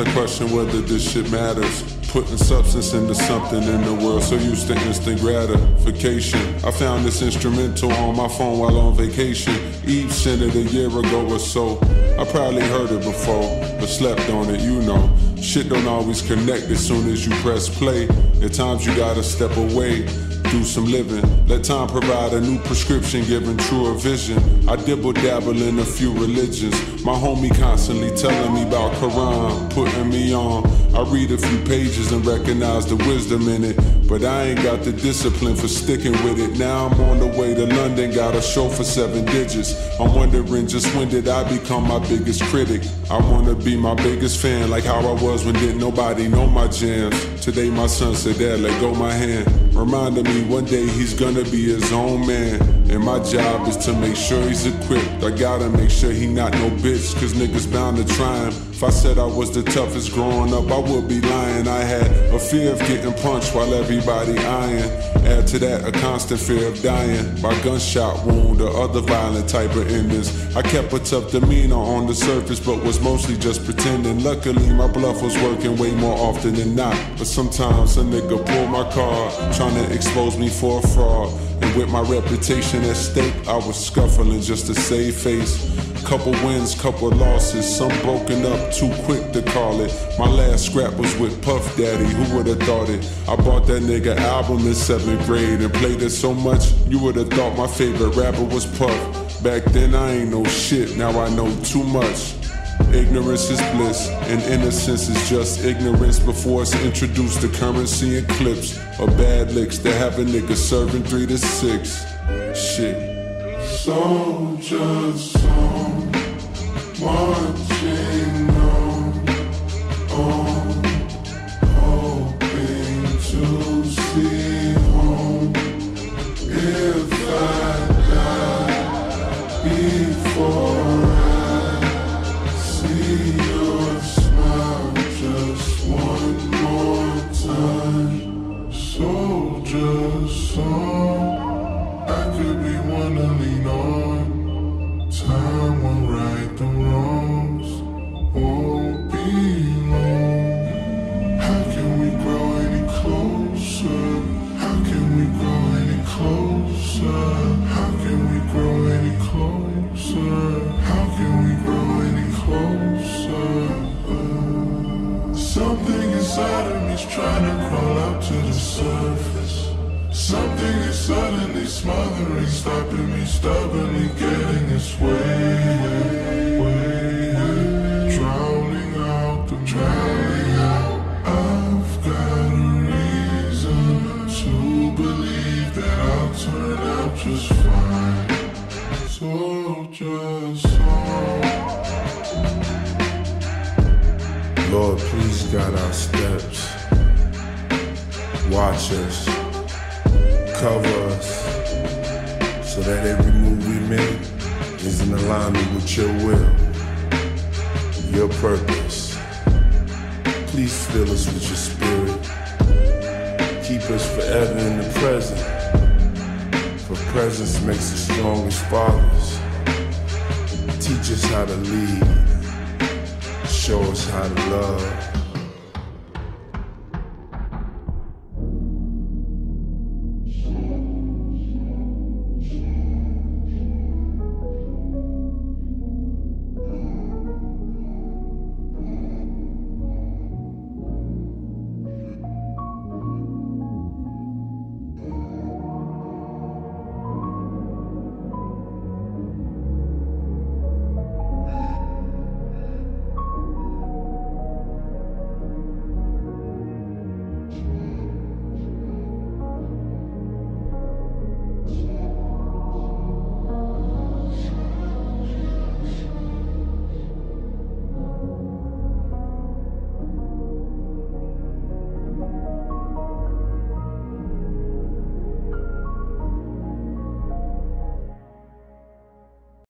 I question whether this shit matters. Putting substance into something in the world so used to instant gratification. I found this instrumental on my phone while on vacation. Eve sent it a year ago or so. I probably heard it before, but slept on it, you know. Shit don't always connect as soon as you press play. At times you gotta step away, do some living. Let time provide a new prescription, giving truer vision. I dibble dabble in a few religions. My homie constantly telling me about Quran, putting me on. I read a few pages and recognize the wisdom in it, but I ain't got the discipline for sticking with it. Now I'm on the way to London, got a show for 7 digits. I'm wondering just when did I become my biggest critic? I wanna be my biggest fan, like how I was when didn't nobody know my jams. Today my son said, "Dad, let go my hand," reminding me one day he's gonna be his own man. And my job is to make sure he's equipped. I gotta make sure he not no bitch, cause niggas bound to try him. If I said I was the toughest growing up, I would be lying. I had a fear of getting punched while everybody eyeing. Add to that a constant fear of dying by gunshot wound or other violent type of endings. I kept a tough demeanor on the surface, but was mostly just pretending. Luckily my bluff was working way more often than not, but sometimes a nigga pulled my card, trying to expose me for a fraud. And with my reputation at stake, I was scuffling just to save face. Couple wins, couple losses, some broken up, too quick to call it. My last scrap was with Puff Daddy, who would've thought it? I bought that nigga album in 7th grade and played it so much, you would've thought my favorite rapper was Puff. Back then I ain't know shit, now I know too much. Ignorance is bliss, and innocence is just ignorance before it's introduced to currency and clips or bad licks that have a nigga serving 3 to 6. Shit. Soldiers on, marching on, hoping to see home. If I die before I see your smile just one more time. Soldiers on, I could be one to lean on. Time will right the wrongs, won't be long. How can we grow any closer? How can we grow any closer? How can we grow any closer? How can we grow any closer? Something inside of me's trying to crawl up to the surface. Something is suddenly smothering, stopping me, stubbornly getting its way. Drowning out the drowning out. I've got a reason to believe that I'll turn out just fine. Soldiers on. Lord, please guide our steps. Watch us. Cover us, so that every move we make is in alignment with your will, your purpose. Please fill us with your spirit. Keep us forever in the present, for presence makes the strongest fathers. Teach us how to lead, show us how to love.